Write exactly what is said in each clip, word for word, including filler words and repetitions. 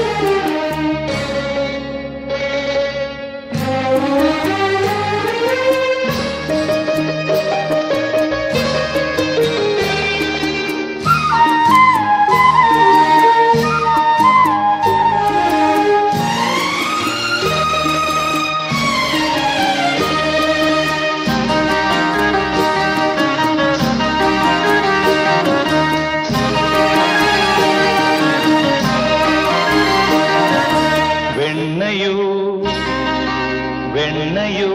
വെണ്ണയോ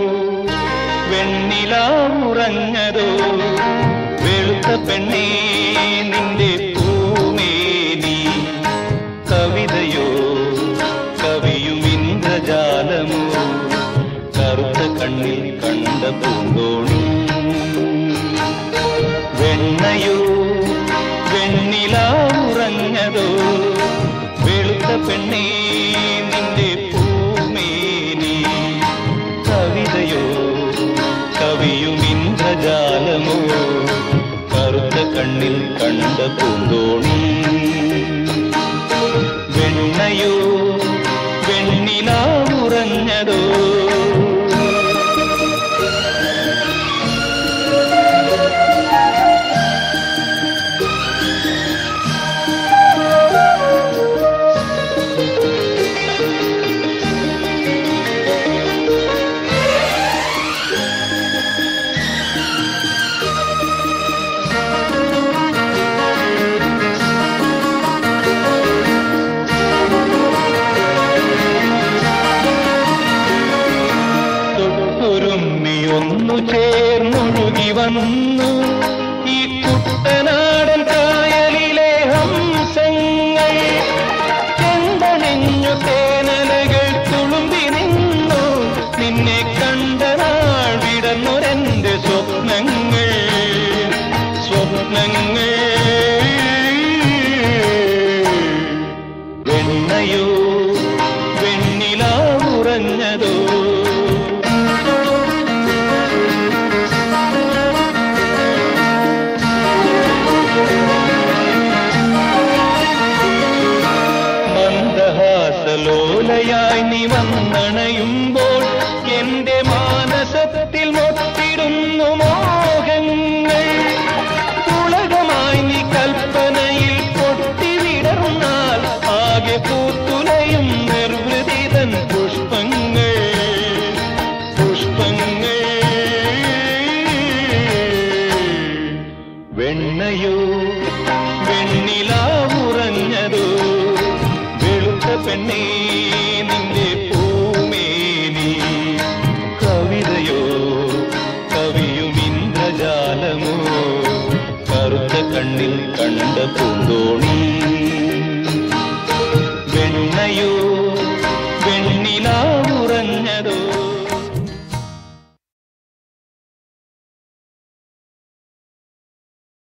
വെണ്ണിലാവുറങ്ങതോ വെളുത്ത പെണ്ണേ നിന്റെ പൂമേനി കവിതയോ കവിയും ഇന്ദ്രജാലമോ കറുത്ത കണ്ണിൽ കണ്ട പൂന്തോണി വെണ്ണയോ വെണ്ണിലാവുറങ്ങതോ വെളുത്ത പെണ്ണേ നിന്റെ പൂമേനി കവിതയോ കവിയും ഇന്ദ്രജാലമോ കറുത്ത കണ്ണിൽ കണ്ട പൂന്തോണി വെണ്ണയോ വെണ്ണിലാവുറങ്ങതോ ഒന്നു ചേർന്നൊഴുകി വന്നു ഈ കുട്ടനാടൻ കായലിലെ ഹംസങ്ങൾ ചെന്തണിഞ്ഞു തേനലകൾ തുളുമ്പി നിന്നു നിന്നെ കണ്ട നാൾ വിടന്നൊരെന്റെ സ്വപ്നങ്ങൾ സ്വപ്നങ്ങൾ വെണ്ണയോ വെണ്ണിലാവുറങ്ങതോ ലോലയായി നീ വന്നണയുമ്പോൾ എന്റെ മാനസത്തിൽ മൊത്തിടുന്നു മോഹങ്ങൾ ഉലകമായി നീ കൽപ്പനയിൽ പൊട്ടിവിടർന്നാൽ ആകെ പൂത്തുലയും നിർവൃതിതൻ പുഷ്പങ്ങൾ പുഷ്പങ്ങൾ വെണ്ണയോ വെണ്ണിലാവുറങ്ങതോ പെണ്ണേ നിന്റെ പൂമേനി കവിതയോ കവിയും ഇന്ദ്രജാലമോ കറുത്ത കണ്ണിൽ കണ്ട പൂ